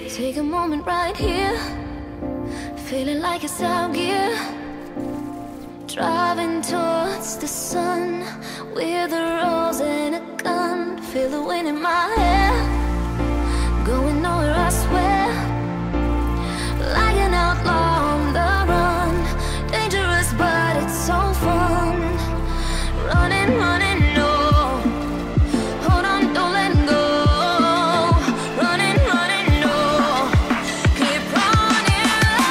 Take a moment right here, feeling like it's out gear. Driving towards the sun with a rose and a gun. Feel the wind in my hair, going nowhere I swear. Like an outlaw on the run, dangerous but it's so fun. Running, running, no. Hold on, don't let go. Running, running, no. Keep running.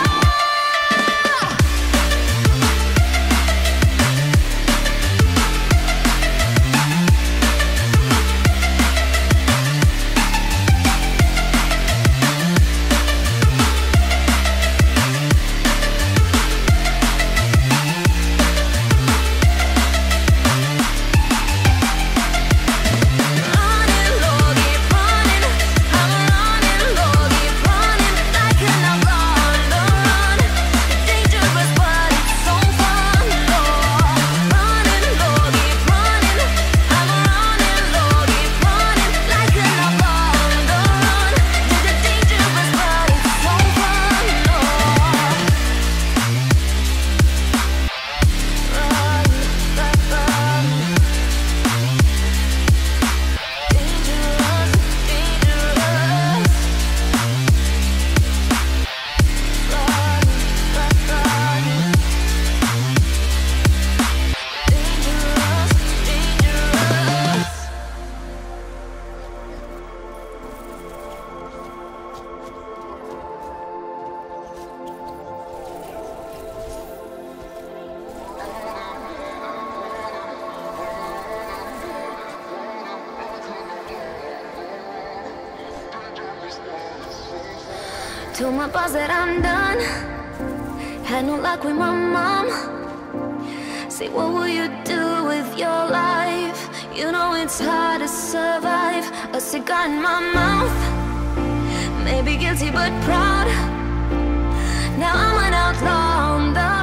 Told my boss that I'm done. Had no luck with my mom. Say, what will you do with your life? You know it's hard to survive. A cigar in my mouth, maybe guilty but proud. Now I'm an outlaw on the